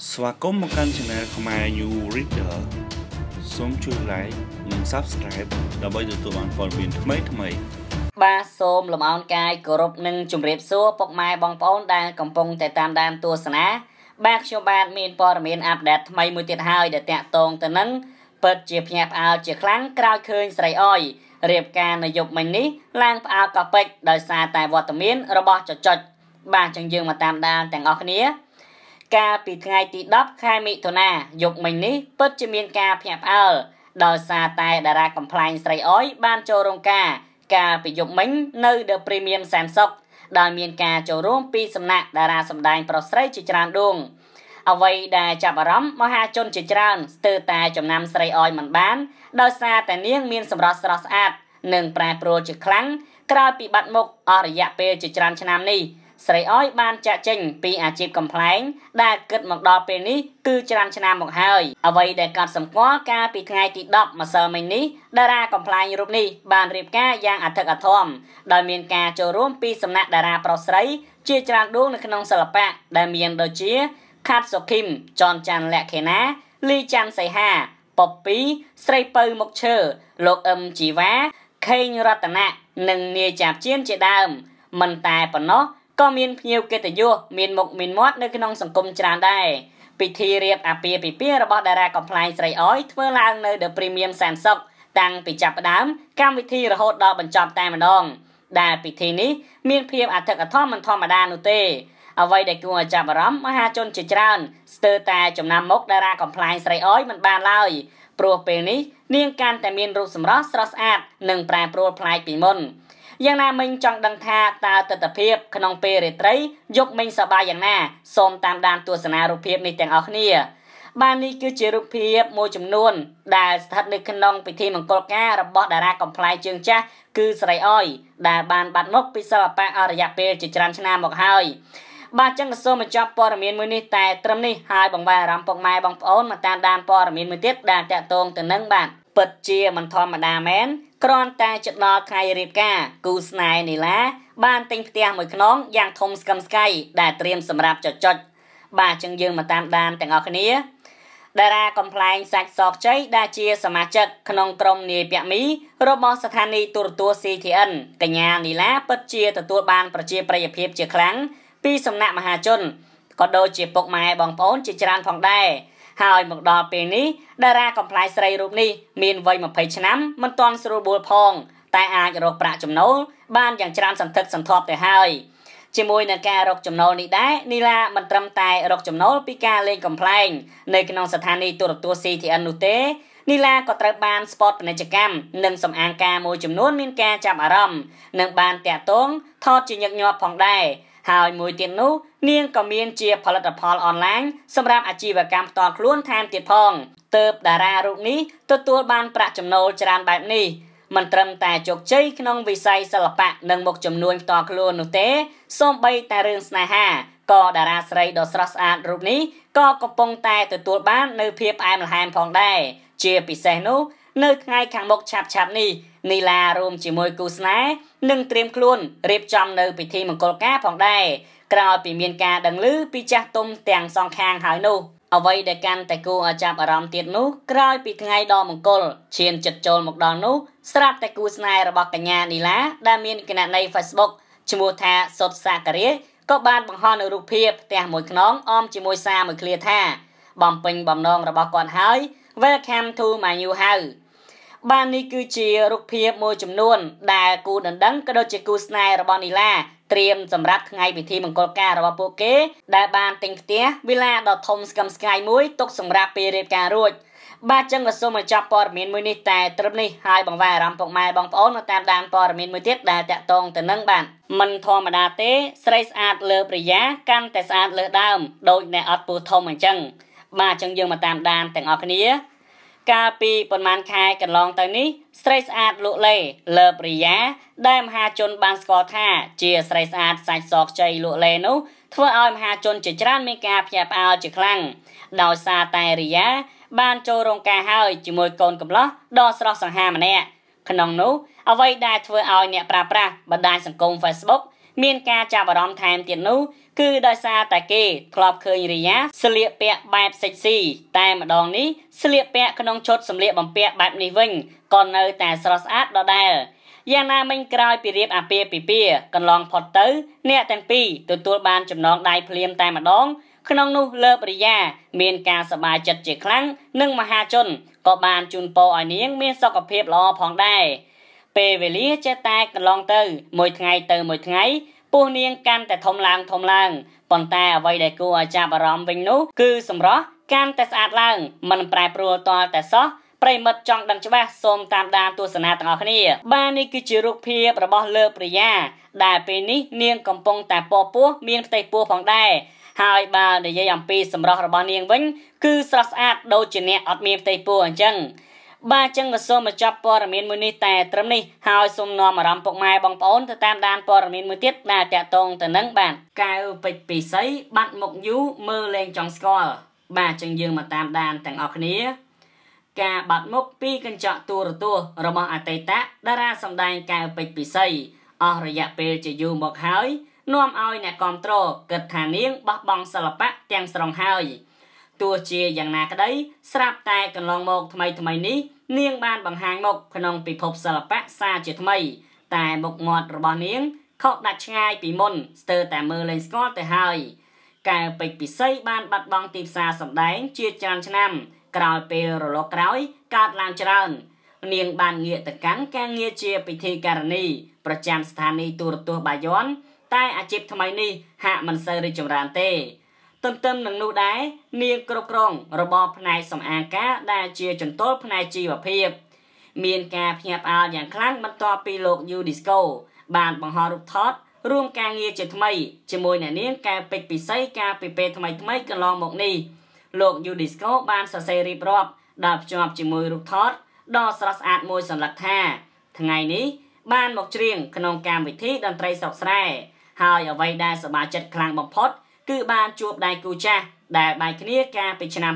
ស្វាគមន៍មកកាន់ Channel ខ្មែរ New Reader សូមជួយ Like និង Subscribe ដើម្បីទទួលបានព័ត៌មានថ្មីៗបាទសូមលំអរកាយគោរពនិងជម្រាបសួរពុកម៉ែបងប្អូនដែលកំពុងតែតាមដានទស្សនាបាទខ្ញុំបាទមានព័ត៌មានអាប់ដេតថ្មីមួយទៀតហើយដែលតាក់ទងទៅនឹងពិតជាភ្ញាក់ផ្អើលជាខ្លាំងក្រោយឃើញស្រីអយរៀបការនៅយប់មិញនេះឡើងផ្អើលកោះពេជ្រដោយសារតែវត្តមានរបស់ចចុចបាទចឹងយើងមកតាមដានទាំងអស់គ្នាកាលពីថ្ងៃទី10ខែមិថុនាយប់មិញនេះពិតជាមានការភ្ញាក់ផ្អើលដោយសារតែតារាកំ pl ែងស្រីអយបានចូលរោងការកាលពីយប់មិញនៅ The Premium សែនសុខដែលមានការចូលរួមពីសំណាក់តារាសម្ដែងប្រុសស្រីជាច្រើនដួងអ្វីដែលចាប់អារម្មណ៍មហាជនជាច្រើនស្ទើរតែចំណាំស្រីអយមិនបានដោយសារតែនាងមានសម្រស់ស្រស់ស្អាតនិងប្រែប្រួលជាខ្លាំងក្រោយពីបាត់មុខអស់រយៈពេលជាច្រើនឆ្នាំនេះស្រីអយបានចាក់ចេញពីអាជីពកំ pl ែងដែលគិតមកដល់ពេលនេះគឺច្រើនឆ្នាំមកហើយអ្វីដែលកត់សម្គាល់កាលពីថ្ងៃទី10ម្សិលមិញនេះតារាកំ pl ែងរូបនេះបានរៀបការយ៉ាងអធិកអធមដោយមានការចូលរួមពីសំណាក់តារាប្រុសស្រីជាច្រើនដួងនៅក្នុងសិល្បៈដែលមានដូចជាខាត់សុខីមចនច័ន្ទលក្ខិណាលីច័ន្ទសីហាប៉ុបពីស្រីពៅមុខឈើលោកអឹមជីវ៉ាខេងរតនៈនិងនាយចាបជៀនជាដើមមិនតែប៉ុណ្ណោះក៏មានភ្ញៀវកិត្តិយសមានមុខមានមាត់នៅក្នុងសង្គមច្រើនដែរពិធីរៀបអាពាហ៍ពិពាហ៍របស់តារាកំ pl ែងស្រីអយធ្វើឡើងនៅ The Premium សែនសុខតាំងពីចាប់ផ្ដើមកម្មវិធីរហូតដល់បញ្ចប់តែម្ដងដែលពិធីនេះមានភាពអធិកអធមមិនធម្មតានោះទេអ្វីដែលគួរឲ្យចាប់អារម្មណ៍មហាជនជាច្រើនស្ទើរតែចំណាំមុខតារាកំ pl ែងស្រីអយមិនបានឡើយព្រោះពេលនេះនាងកាន់តែមានរូបសម្រស់ស្រស់ស្អាតនិងប្រែប្រួលប្លែកពីមុនយ៉ាងណាមិញចង់ដឹងថាតើទស្សនវិជ្ជាក្នុងពេលរាត្រីយប់មិញសប្បាយយ៉ាងណាសូមតាមដានទស្សនារូបភាពនេះទាំងអស់គ្នាបាទនេះគឺជារូបភាពមួយចំនួនដែលស្ថិតនៅក្នុងពិធីមង្គលការរបស់តារាកំ pl ែងជើងចាស់គឺស្រីអយដែលបានបាត់មុខពីសិល្បៈអស់រយៈពេលជាច្រើនឆ្នាំមកហើយបាទចឹងក៏សូមបញ្ចប់ព័ត៌មានមួយនេះតែត្រឹមនេះហើយបង្វែរអារម្មណ៍ពុកម៉ែបងប្អូនមកតាមដានព័ត៌មានមួយទៀតដែលតាក់ទងទៅនឹងបាទពិតជាមិនធម្មតាមែនគ្រាន់តែជិតដល់ថ្ងៃរៀបការគូស្នេហ៍នីឡាបានទិញផ្ទះមួយខ្នងយ៉ាងធំស្កឹមស្កៃដែលត្រៀមសម្រាប់ចុចបាទចឹងយើងមកតាមដានទាំងអស់គ្នាតារាកំ pl ែងសាច់សខ្ចីដែលជាសមាជិកក្នុងក្រុមនាយពាក់មីរបស់ស្ថានីយទូរទស្សន៍ CTN កញ្ញានីឡាពិតជាទទួលបានប្រជាប្រិយភាពជាខ្លាំងពីសំណាក់មហាជនក៏ដូចជាពុកម៉ែបងប្អូនជាច្រើនផងដែរហើយមកដល់ពេលនេះតារាកំ pl ែងស្រីរូបនេះមានវ័យ20ឆ្នាំមិនទាន់ស្រួលបួលផងតែអាចរកប្រាក់ចំណូលបានយ៉ាងច្រើនសន្ធឹកសន្ធាប់ទៅហើយជាមួយនឹងការរកចំណូលនេះដែរនីឡាមិនត្រឹមតែរកចំណូលពីការលេងកំ pl ែងនៅក្នុងស្ថានីយទូរទស្សន៍ CTN នោះទេនីឡាក៏ត្រូវបានស្ពតពាណិជ្ជកម្មនិងសម្អាងការមួយចំនួនមានការចាប់អារម្មណ៍និងបានតាក់ទងថតជាញឹកញាប់ផងដែរហើយមួយទៀតនោះនាងក៏មានជាផលិតផលអនឡាញសម្រាប់អាជីវកម្មផ្ទាល់ខ្លួនថែមទៀតផងទើបតារារូបនេះទទួលបានប្រាក់ចំណូលច្រើនបែបនេះមិនត្រឹមតែជោគជ័យក្នុងវិស័យសិល្បៈនិងមុខជំនួញផ្ទាល់ខ្លួននោះទេសូម្បីតែរឿងស្នេហាក៏តារាស្រីដ៏ស្រស់ស្អាតរូបនេះក៏កំពុងតែទទួលបាននៅភាពផ្អែមល្ហែមផងដែរជាពិសេសនោះនៅថ្ងៃខាងមុខឆាប់នេះនីឡារួមជាមួយគូស្នេហ៍នឹងត្រៀមខ្លួនរៀបចំនៅពិធីមង្គលការផងដែរក្រោយពីមានការដឹងឮពីចាស់ទុំទាំងសងខាងហើយនោះអ្វីដែលកាន់តែគួរឲ្យចាប់អារម្មណ៍ទៀតនោះក្រោយពីថ្ងៃដ៏មង្គលឈានជិតចូលមកដល់នោះស្រាប់តែគូស្នេហ៍របស់កញ្ញានីឡាដែលមានគណនី Facebook ឈ្មោះថាសុតសាការីក៏បានបង្ហោះនៅរូបភាពផ្ទះមួយខ្នងអមជាមួយសារមួយឃ្លាថាបំពេញបំណងរបស់គាត់ហើយ Welcome to my new house បាននេះគឺជារូបភាពមួយចំនួនដែលគូដណ្ដឹងក៏ដូចជាគូស្នេហ៍របស់នីឡាត្រៀមសម្រាប់ថ្ងៃពិធីមង្គលការរបស់ពួកគេដែលបានទិញផ្ទះវិឡាដ៏ធំស្កឹមស្កៃមួយទុកសម្រាប់ពេលរៀបការរួចបាទចឹងក៏សូមបញ្ចប់ព័ត៌មានមួយនេះតែត្រឹមនេះហើយបង្វែរអារម្មណ៍ពុកម៉ែបងប្អូនមកតាមដានព័ត៌មានមួយទៀតដែលតាក់ទងទៅនឹងបាទមិនធម្មតាទេស្រីស្អាតលើប្រយ៉ាកាន់តែស្អាតលើដើមដូចអ្នកអត់ពូធំអញ្ចឹងបាទចឹងយើងមកតាមដានទាំងអស់គ្នាកាលពីប្រហែលខែកន្លងទៅនេះស្រីស្អាតលក់លេលើប្រយ៉ាដែលមហាជនបានស្គាល់ថាជាស្រីស្អាតសាច់សខ្ចីលក់លេនោះធ្វើឲ្យមហាជនជាច្រើនមានការភ្ញាក់ផ្អើលជាខ្លាំងដោយសារតែរីយ៉ាបានចូលរោងការហើយជាមួយកូនកំឡោះដ៏ស្រស់សង្ហាម្នាក់ក្នុងនោះអ្វីដែលធ្វើឲ្យអ្នកប្រើប្រាស់បណ្ដាញសង្គម Facebook មានការចាប់អារម្មណ៍ថែមទៀតនោះគឺដោយសារតែគេធ្លាប់ឃើញរីយ៉ាស្លៀកពាក់បែបសិចស៊ីតែម្ដងនេះស្លៀកពាក់ក្នុងឈុតសម្លៀកបំពាក់បែបនេះវិញក៏នៅតែស្រស់ស្អាតដដែលយ៉ាងណាមិញក្រោយពីរៀបអាពាហ៍ពិពាហ៍កន្លងផុតទៅអ្នកទាំងពីរទទួលបានចំណងដៃភ្លាមតែម្ដងក្នុងនោះលើបរិយាមានការសប្បាយចិត្តជាខ្លាំងនិងមហាជនក៏បានជូនពរឲ្យនាងមានសុខភាពល្អផងដែរពេលវេលាចេះតែកន្លងទៅមួយថ្ងៃទៅមួយថ្ងៃពោះនាងកាន់តែធំឡើងប៉ុន្តែអ្វីដែលគួរឲ្យចាប់អារម្មណ៍វិញនោះគឺសម្រស់កាន់តែស្អាតឡើងមិនប្រែប្រួលទាល់តែសោះប្រិមិត្តចង់ដឹងច្បាស់សូមតាមដានទស្សនាទាំងអស់គ្នាបាទនេះគឺជារូបភាពរបស់លើបរិយាដែលពេលនេះនាងកំពុងតែពពោះមានផ្ទៃពោះផងដែរហើយបើនិយាយអំពីសម្រស់របស់នាងវិញគឺស្រស់ស្អាតដូចជាអ្នកអត់មានផ្ទៃពោះអញ្ចឹងបាទចឹងក៏សូមបញ្ចប់ព័ត៌មានមួយនេះតែត្រឹមនេះហើយសូមនាំអារម្មណ៍ពុកម៉ែបងប្អូនទៅតាមដានព័ត៌មានមួយទៀតដែលតាក់ទងទៅនឹងបាទកែវពេជ្រពិសីបាត់មុខយូរមើលលែងចង់ស្គាល់បាទចឹងយើងមកតាមដានទាំងអស់គ្នាការបាត់មុខពីកញ្ចក់ទូរទស្សន៍របស់អតីតតារាសម្ដែងកែវពេជ្រពិសីអស់រយៈពេលជាយូរមកហើយនាំឲ្យអ្នកគាំទ្រគិតថានាងបោះបង់សិល្បៈទាំងស្រុងហើយទោះជាយ៉ាងណាក្តីស្រាប់តែកន្លងមកថ្មីនេះនាងបានបង្ហាញមុខក្នុងពិភពសិល្បៈសារជាថ្មីតែមុខមាត់របស់នាងខុសដាច់ឆ្ងាយពីមុនស្ទើរតែមើលលែងស្គាល់ទៅហើយកែវពេជ្រពិសីបានបាត់បង់ទីផ្សារសម្ដែងជាច្រើនឆ្នាំក្រោយពេលរលកក្រោយកើតឡើងច្រើននាងបានងាកទៅកាន់ការងារជាពិធីការនីប្រចាំស្ថានីយ៍ទូរទស្សន៍បាយ័នតែអាជីពថ្មីនេះហាក់មិនសូវរីកចម្រើនទេទន្ទឹមនឹងនោះដែរនាងគ្រប់គ្រងរបបផ្នែកសម្អាងការដែលជាចន្ទល់ផ្នែកជីវភាពមានការភ្ញាក់ផ្អើលយ៉ាងខ្លាំងបន្ទាប់ពីលោកយូឌីស្កូបានបង្ហោះរូបថតរួមការងារជាថ្មីជាមួយអ្នកនាងកែវពេជ្រពិសីកាលពីពេលថ្មីកន្លងមកនេះលោកយូឌីស្កូបានសរសេររៀបរាប់ដែលភ្ជាប់ជាមួយរូបថតដ៏ស្រស់ស្អាតមួយសន្លឹកថាថ្ងៃនេះបានមកច្រៀងក្នុងកម្មវិធីតន្ត្រីស្រុកស្រែហើយអ្វីដែលសប្បាយចិត្តខ្លាំងបំផុតគឺបានជួបដៃគូចាស់ដែលបែកគ្នាកាលពីឆ្នាំ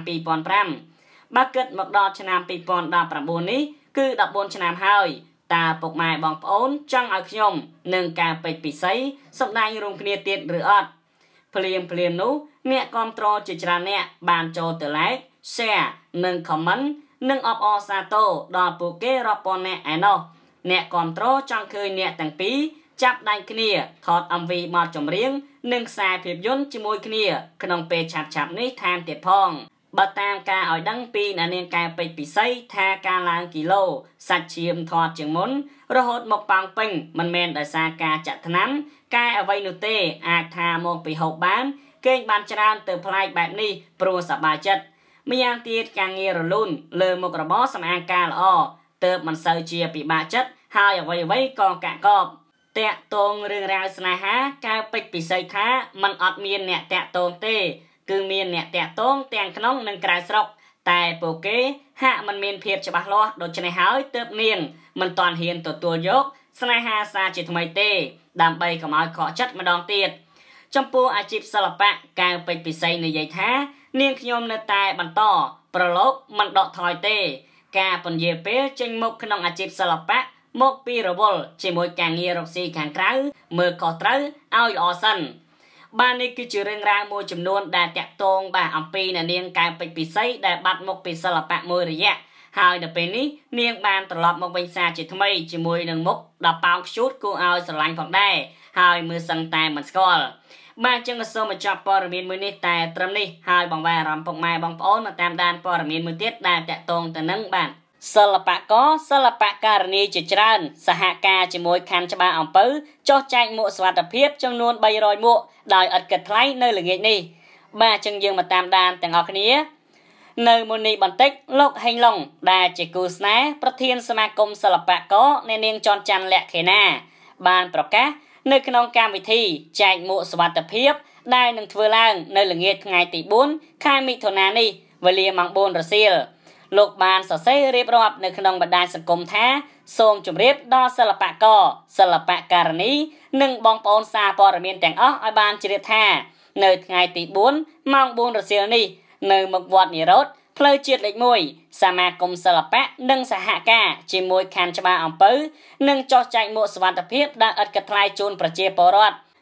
2005បើគិតមកដល់ឆ្នាំ2019នេះគឺ14ឆ្នាំហើយតើពុកម៉ែបងប្អូនចង់ឲ្យខ្ញុំនិងកែវពេជ្រពិសីសម្ដែងរួមគ្នាទៀតឬអត់ភ្លាមនោះអ្នកគាំទ្រជាច្រើនអ្នកបានចូលទៅ like share និង comment និងអបអរសាទរដល់ពួកគេរាប់ពាន់អ្នកឯណោះអ្នកគាំទ្រចង់ឃើញអ្នកទាំងពីរចាប់ដៃគ្នាថត MV បទចម្រៀងនិងខ្សែភាពយន្តជាមួយគ្នាក្នុងពេលឆាប់នេះថែមទៀតផងបើតាមការឲ្យដឹងពីអ្នកនាងកែវពេជ្រពិសីថាការឡើងគីឡូសាច់ឈាមធាត់ជាងមុនរហូតមកប៉ោងពេញមិនមែនដោយសារការចាក់ថ្នាំកែអ្វីនោះទេអាចថាមកពីហូបបានគេងបានច្រើនទៅប្លែកបែបនេះព្រោះសប្បាយចិត្តម្យ៉ាងទៀតការងាររលូនលើមុខរបរសម្អាងការល្អទើបមិនសូវជាពិបាកចិត្តហើយអ្វីក៏កាក់កបតាក់ទងរឿងរ៉ាវស្នេហាកែវពេជ្រពិសីថាมันអត់មានអ្នកតាក់ទងទេគឺមានអ្នកតាក់ទងទាំងក្នុងនិងក្រៅស្រុកតែពួកគេហាក់មិនមានភាពច្បាស់លាស់ដូច្នេះហើយទើបនាងមិនទាន់ហ៊ានទទួលយកស្នេហាសារជាថ្មីទេដើម្បីកុំឲ្យខកចិត្តម្ដងទៀតចំពោះអាជីពសិល្បៈកែវពេជ្រពិសីនិយាយថានាងខ្ញុំនៅតែបន្តប្រឡូកមិនដកថយទេការពន្យាពេលចេញមុខក្នុងអាជីពសិល្បៈមកពីរវល់ជាមួយការងាររកស៊ីខាងក្រៅមើលខុសត្រូវឲ្យល្អសិនបាទនេះគឺជារឿងរ៉ាវមួយចំនួនដែលតាក់ទងបាទអំពីអ្នកនាងកែវពេជ្រពិសីដែលបាត់មុខពីសិល្បៈមួយរយៈហើយដល់ពេលនេះនាងបានត្រឡប់មកវិញសារជាថ្មីជាមួយនឹងមុខដ៏ប៉ោងខ្ជូតគួរឲ្យស្រឡាញ់ផងដែរហើយមើលសឹងតែមិនស្គាល់បាទចឹងក៏សូមបញ្ចប់ព័ត៌មានមួយនេះតែត្រឹមនេះហើយបងប្អូនអារម្មណ៍ពុកម៉ែបងប្អូនមកតាមដានព័ត៌មានមួយទៀតដែលតាក់ទងទៅនឹងបាទសិល្បករសិល្បករនីជាច្រើនសហការជាមួយខណ្ឌច្បារអំពៅចុះចែកមួកសុវត្ថិភាពចំនួន300មួកដោយឥតគិតថ្លៃនៅល្ងាចនេះបាទចឹងយើងមកតាមដានទាំងអស់គ្នានៅមុននេះបន្តិចលោកហេងឡុងដែលជាគូស្នេហ៍ប្រធានសមាគមសិល្បករអ្នកនាងចនច័ន្ទលក្ខេណាបានប្រកាសនៅក្នុងកម្មវិធីចែកមួកសុវត្ថិភាពដែលនឹងធ្វើឡើងនៅល្ងាចថ្ងៃទី4ខែមិថុនានេះវេលាម៉ោង4រសៀលលោកបានសរសេររៀបរាប់នៅក្នុងបណ្ដាញសង្គមថាសូមជម្រាបដល់សិល្បករសិល្បករនីនិងបងប្អូនសារព័ត៌មានទាំងអស់ឲ្យបានជ្រាបថានៅថ្ងៃទី4ម៉ោង4រសៀលនេះនៅមុខវត្តនិរោធផ្លូវជាតិលេខ1សមាគមសិល្បៈនិងសហការជាមួយខណ្ឌច្បារអំពៅនិងចុះចែកមួកសុវត្ថិភាពដែលឥតគិតថ្លៃជូនប្រជាពលរដ្ឋ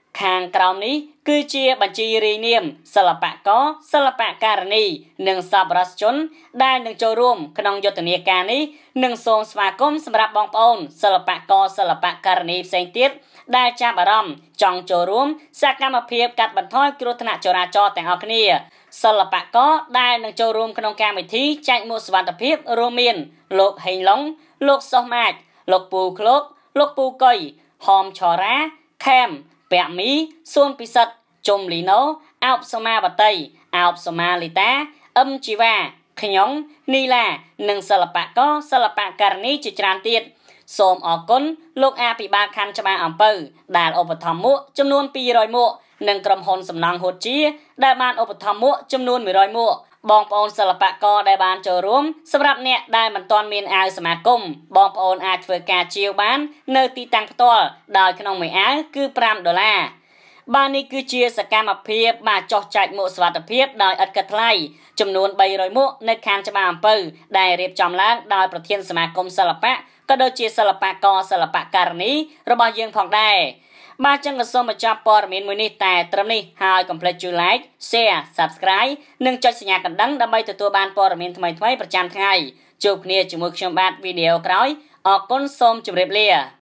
ខាងក្រោមនេះគឺជាបញ្ជីរាយនាមសិល្បករសិល្បករនីនិងសប្បុរសជនដែលនឹងចូលរួមក្នុងយុទ្ធនាការនេះនិងសូមស្វាគមន៍សម្រាប់បងប្អូនសិល្បករសិល្បករនីផ្សេងទៀតដែលចាប់អារម្មណ៍ចង់ចូលរួមសកម្មភាពកាត់បន្ថយគ្រោះថ្នាក់ចរាចរណ៍ទាំងអស់គ្នាសិល្បករដែលនឹងចូលរួមក្នុងកម្មវិធីចែកមួកសុវត្ថិភាពរួមមានលោកហេងឡុងលោកសុសម៉ាចលោកពូឃ្លោកលោកពូកុយហមឆរ៉ាខេមពាក់មីសួនពិសិដ្ឋជុំលីណូអោបសមាវតីអោបសមាលីតាអឹមជីវ៉ាខ្ញុំនីឡានិងសិល្បករសិល្បករនីជាច្រើនទៀតសូមអរគុណលោកអភិបាលខណ្ឌច្បារអំពៅដែលឧបត្ថម្ភមួកចំនួន200មួកនិងក្រុមហ៊ុនសំណង់ហូតជាដែលបានឧបត្ថម្ភមួកចំនួន100មួកបងប្អូនសិល្បករដែលបានចូលរួមសម្រាប់អ្នកដែលមិនទាន់មានអាវសមាគមបងប្អូនអាចធ្វើការជាវបាននៅទីតាំងផ្ទាល់ដោយក្នុងមួយអាវគឺ$5បាទនេះគឺជាសកម្មភាពបាទចោះចែកមួកសុវត្ថិភាពដោយឥតគិតថ្លៃចំនួន300មួកនៅខណ្ឌច្បារអំពៅដែលរៀបចំឡើងដោយប្រធានសមាគមសិល្បៈក៏ដូចជាសិល្បករសិល្បករនីរបស់យើងផងដែរបាទចឹងក៏សូមបញ្ចប់ព័ត៌មានមួយនេះតែត្រឹមនេះហើយកុំភ្លេចជួយ Like Share Subscribe និងចុចសញ្ញាកណ្ដឹងដើម្បីទទួលបានព័ត៌មានថ្មីៗប្រចាំថ្ងៃជួបគ្នាជាមួយខ្ញុំបាទវីដេអូក្រោយអរគុណសូមជម្រាបលា